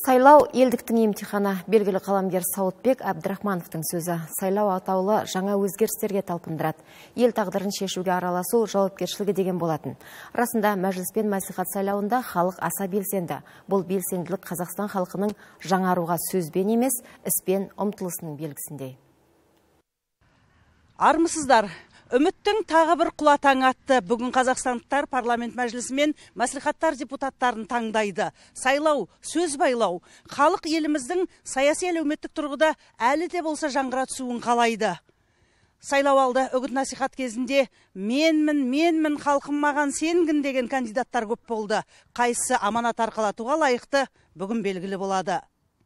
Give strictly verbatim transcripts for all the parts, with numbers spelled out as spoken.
Сайлау елдіктің емтиханы. Белгілі қаламгер Сауытбек Абдрахмановтың сөзі. Сайлау атаулы жаңа өзгерістерге талпындырады. Ел тағдырын шешуге араласу жауапкершілігі деген болатын. Расында мәжіліс пен мәслихат сайлауында халық аса белсенді. Бұл белсенділік Қазақстан халқының жаңаруға сөзбен емес, іспен ұмтылысының белгісіндей. Армысыздар. Үміттің тағы бір құлатаң атты. Бүгін қазақстандықтар парламент мәжілісі мен мәслихаттар депутаттарын таңдайды. Сайлау, сөз байлау. Халық еліміздің саяси әлеуметтік тұрғыда әлі де болса жаңғыра түсуін қалайды. Сайлау алды үгіт насихат кезінде менмін, менмін, халқым маған сенгін деген кандидаттар көп болды. Қайсысы аманат арқалатуға лайықты бүгін белгілі болады.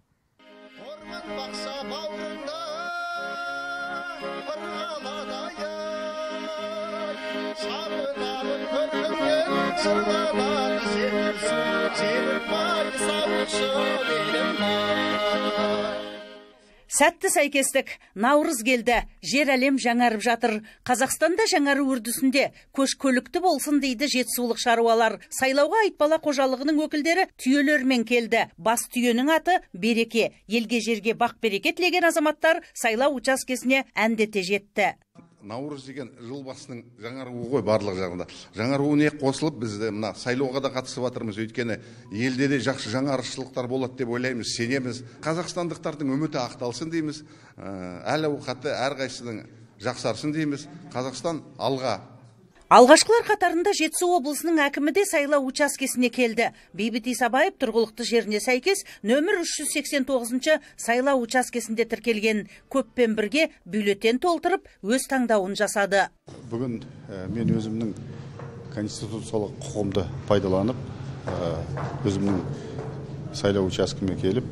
Сәтті сәйкестік, наурыз келді, жер әлем жаңарып жатыр. Қазақстанда жаңару үрдісінде көш көлікті болсын дейді жетісулық шаруалар. Сайлауға айтбала қожалығының өкілдері түйелермен келді. Бас түйенің аты береке. Елге жерге бақ береке тілеген азаматтар сайлау учаскесіне әндете жетті. Наурыз деген жыл басының жаңаруы ғой барлық жағында. Жаңаруы қосылып біз мына сайлауға да қатысып жатырмыз. Өйткені елде де жақсы жаңарышшылықтар болады деп ойлаймыз, сенеміз. Қазақстандықтардың үміті ақталсын дейміз. Әл ауқаты әрқайсының жақсарсын дейміз. Қазақстан алға. Алғашқылар қатарында Жетісу облысының әкімі де сайлау учаскесіне келді. Бейбіт Исабаев тұрғылықты жеріне сәйкес нөмір үш жүз сексен тоғызыншы сайлау учаскесінде тіркелген. Көппен бірге бюллетен толтырып, өз таңдауын жасады. Бүгін мен өзімнің конституциялық құқығымды пайдаланып, өзімнің сайлау учаскеме келіп,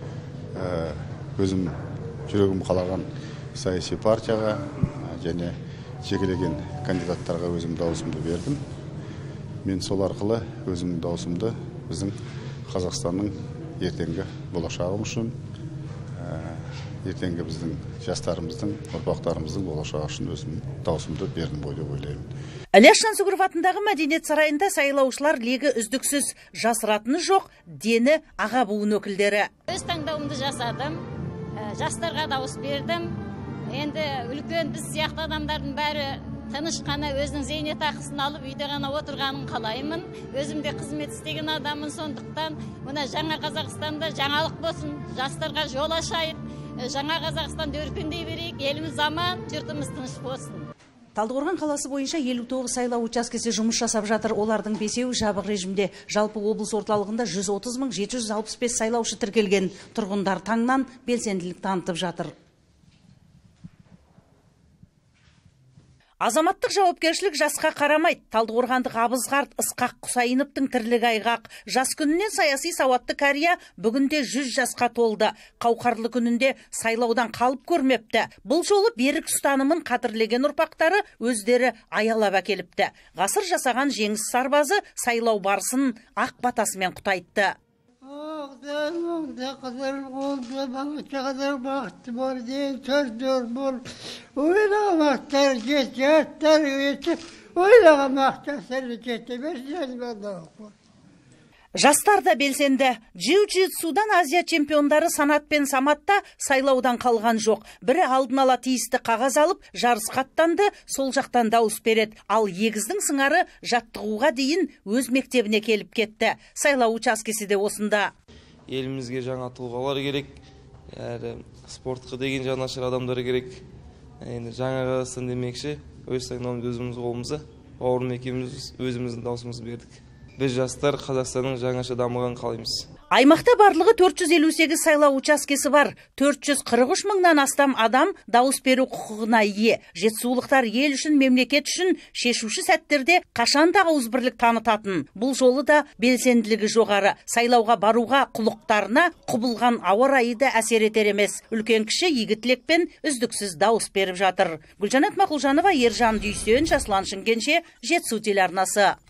өзім жүрегім қалаған саяси партияға және жекелеген кандидаттарға өзім дауысымды бердім. Мен сол арқылы өзімнің дауысымды біздің Қазақстанның ертеңгі болашағы үшін, ертеңгі біздің жастарымыздың, ұрпақтарымыздың болашағы үшін өзімнің дауысымды бердім ғой деп ойлаймын. Ілияс Жансүгіров атындағы Мәдениет сарайында сайлаушылар легі үздіксіз, жасыратыны жоқ, дені аға буын өкілдері. Өз таңдауымды жасадым, жастарға дауыс бердім. Енді үлкен біз сияқты адамдардың бәрі тыныш қана өзінің зейнетақысын алып үйде ғана отырғанын қалаймын. Өзімде қызмет істеген адамын, сондықтан мына жаңа Қазақстанда жаңалық болсын, жастарға жол ашайық, жаңа Қазақстанда өркендей берейік, еліміз аман, жұртымыз тыныш болсын. Талдықорған қаласы бойынша елу тоғыз сайлау учаскесі жұмыс жасап жатыр. Олардың бесеуі жабық режимде. Жалпы облыс орталығында жүз отыз мың жеті жүз алпыс бес сайлаушы тіркелген. Тұрғындар таңнан белсенділік танытып жатыр. Азаматтық жауапкершілік жасқа қарамайды. Талдықорғандық Абызғарт Ысқақ Құсайыновтың тірлігі айғақ. Жас күнінен саяси сауатты кәрия бүгінде жүз жасқа толды. Қауқарлы күнінде сайлаудан қалып көрмепті. Бұл жолы берік ұстанымын қадірлеген ұрпақтары өздері аялап әкеліпті. Ғасыр жасаған жеңіс сарбазы сайлау барысын ақ батасымен құтайтты. Қыдыр болды, балықша қыдыр бақытты бол, ден төрдір бол. Ойлаған мақтар жеті, аттар өтіп, ойлаған мақтар жеті, берсен бада оқыр. Жастар да белсенді. Джиу-джитсудан Азия чемпиондары Санат пен Саматта сайлаудан қалған жоқ. Бірі алдын ала тиісті қағаз алып, жарысқа аттанды, сол жақтан дауыс береді. Ал егіздің сыңары жаттығуға дейін өз мектебіне келіп кетті. Сайлау учаскесі де осында. Елімізге жаңа тұлғалар керек, әрі спортқа деген жанашыр адамдар керек. Енді жаңа Қазақстан демекші, өз таңдауымызды өзіміз қолымызда, бауырым екеуміз өзіміздің даусымызды бердік. Біз жастар Қазақстанның жаңаша дамыған қалаймыз. Аймақта барлығы төрт жүз елу сегіз сайлау учаскесі бар. төрт жүз қырық үш мыңнан астам адам дауыс беру құқығына ие. Жетісулықтар ел үшін, мемлекет үшін шешуші сәттерде қашанда ауызбірлік танытатын. Бұл жолы да белсенділігі жоғары. Сайлауға баруға құлықтарына құбылған ауа райы да әсер етер емес. Үлкен кіші игі тілекпен үздіксіз дауыс беріп жатыр. Гүлжанат Мақұлжанова, Ержан Дүйсен, Жасұлан Шымкенше, Жетісу телеарнасы.